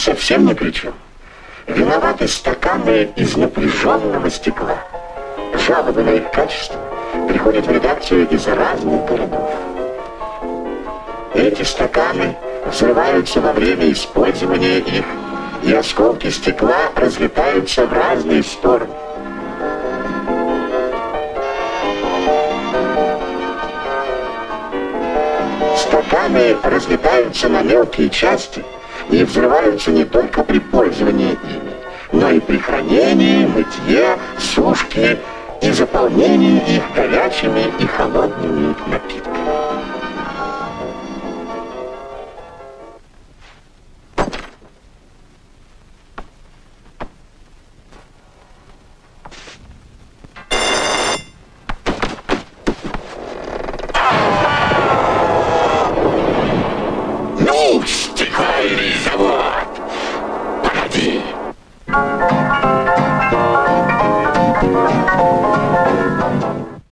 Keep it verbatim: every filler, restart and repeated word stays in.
совсем ни при чем. Виноваты стаканы из напряженного стекла. Жалобы на их качество приходят в редакцию из разных городов. Эти стаканы взрываются во время использования их, и осколки стекла разлетаются в разные стороны. Стаканы разлетаются на мелкие части и взрываются не только при пользовании ими, но и при хранении, мытье, сушке и заполнении их горячими и холодными напитками. Ну, стекольный завод! Погоди!